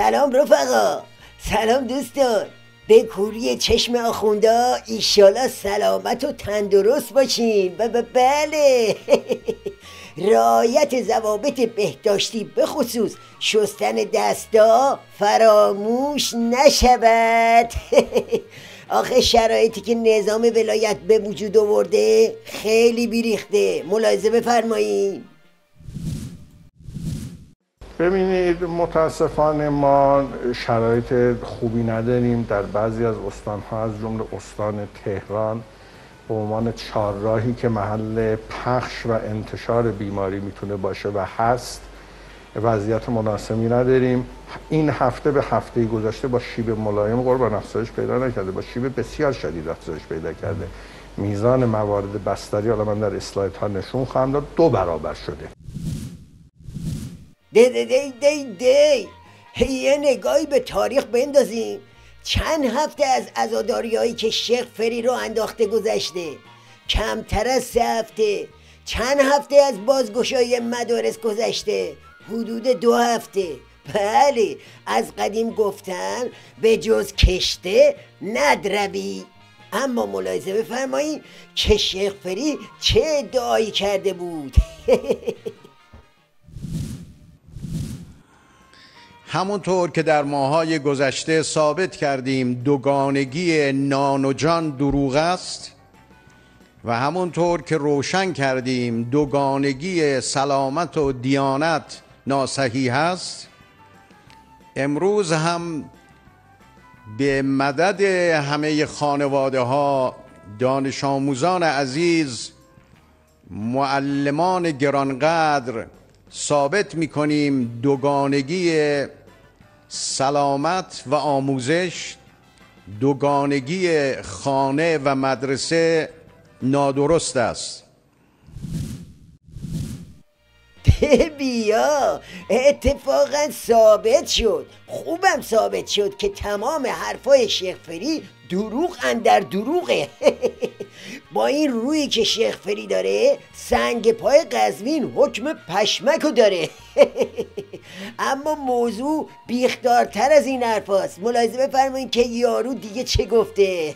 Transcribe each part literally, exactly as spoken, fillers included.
سلام رفقا، سلام دوستان. به کوری چشم آخوندا ایشالا سلامت و تندرست باشین. ب ب بله رعایت ضوابط بهداشتی به خصوص شستن دستا فراموش نشود. آخه شرایطی که نظام ولایت به وجود آورده خیلی بیریخته، ملاحظه بفرمایید. ببینید متاسفانه ما شرایط خوبی نداریم در بعضی از استانها از جمله استان تهران به عنوان چهارراهی که محل پخش و انتشار بیماری میتونه باشه و هست وضعیت مناسبی نداریم. این هفته به هفته گذشته با شیب ملایم قربان افزایش پیدا نکرده، با شیب بسیار شدید افزایش پیدا کرده. میزان موارد بستری، حالا من در اسلاید ها نشون خواهم داد، دو برابر شده. دی دی دی دی دی یه نگاهی به تاریخ بندازیم. چند هفته از عزاداری هایی که شیخ فری رو انداخته گذشته، کمتر از سه هفته. چند هفته از بازگشایی مدارس گذشته، حدود دو هفته. بله، از قدیم گفتن به جز کشته ندروی. اما ملاحظه بفرمایید که شیخ فری چه ادعایی کرده بود. همونطور که در ماهای گذشته ثابت کردیم دوگانگی نان و جان دروغ است و همونطور که روشن کردیم دوگانگی سلامت و دیانت ناصحیح است، امروز هم به مدد همه خانواده ها، دانش آموزان عزیز، معلمان گرانقدر ثابت می کنیم دوگانگی سلامت و آموزش، دوگانگی خانه و مدرسه نادرست است. بیا اتفاقا ثابت شد، خوبم ثابت شد که تمام حرفای شیخ فری دروغ اندر دروغه. با این رویی که شیخ فری داره سنگ پای قزوین حکم پشمکو داره. اما موضوع بیخدارتر از این حرف هست. ملاحظه بفرمایید که یارو دیگه چه گفته.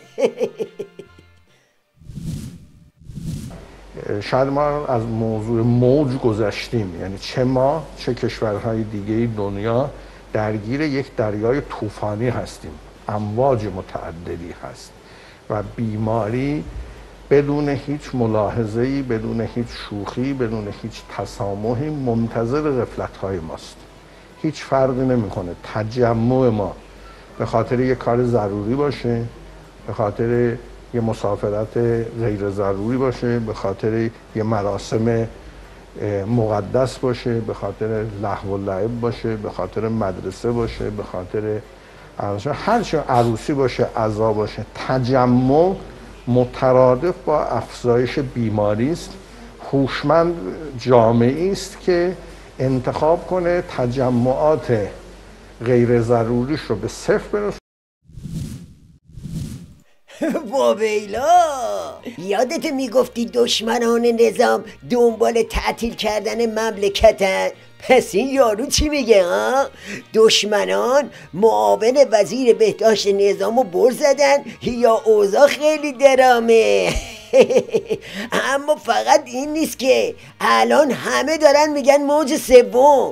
شاید ما از موضوع موج گذشتیم، یعنی چه ما چه کشورهای دیگه دنیا درگیر یک دریای طوفانی هستیم، امواج متعددی هست و بیماری بدون هیچ ملاحظه‌ای، بدون هیچ شوخی، بدون هیچ تسامحی منتظر غفلت‌های ماست. هیچ فرقی نمی‌کنه تجمع ما به خاطر یک کار ضروری باشه، به خاطر یه مسافرت غیر ضروری باشه، به خاطر یه مراسم مقدس باشه، به خاطر لهو و لعب باشه، به خاطر مدرسه باشه، به خاطر هر چه عروسی باشه، عزا باشه، تجمع مترادف با افزایش بیماری است. هوشمند جامعه‌ای است که انتخاب کنه تجمعات غیر ضروریش رو به صفر برسونه. واویلا، یادت میگفتی دشمنان نظام دنبال تعطیل کردن مملکتن؟ پس این یارو چی میگه ها؟ دشمنان معاون وزیر بهداشت نظامو بر زدن یا اوضاع خیلی درامه؟ اما فقط این نیست که الان همه دارن میگن موج سوم.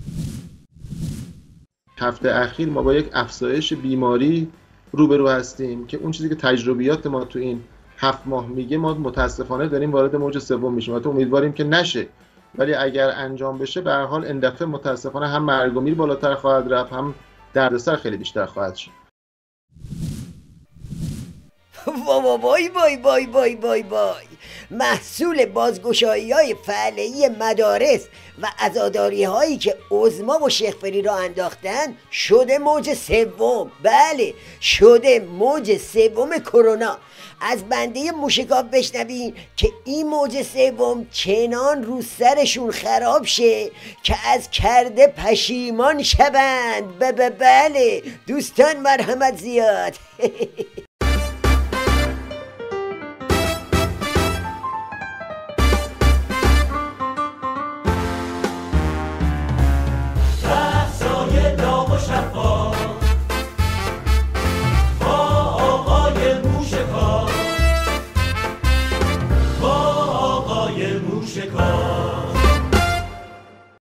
هفته اخیر ما با یک افزایش بیماری روبرو هستیم که اون چیزی که تجربیات ما تو این هفت ماه میگه ما متاسفانه داریم وارد موج سوم میشیم و تو امیدواریم که نشه، ولی اگر انجام بشه به هر حال این دفعه متاسفانه هم مرگ و میر بالاتر خواهد رفت، هم دردسر خیلی بیشتر خواهد شد. وای وای وای وای وای وای وای محصول بازگشایی های فعلی مدارس و عزاداری هایی که عظما و شیخ فری را انداختن شده موج سوم. بله، شده موج سوم کرونا. از بنده موشکاف بشنوین که این موج سوم چنان رو سرشون خراب شه که از کرده پشیمان شوند. بله دوستان، مرحمت زیاد.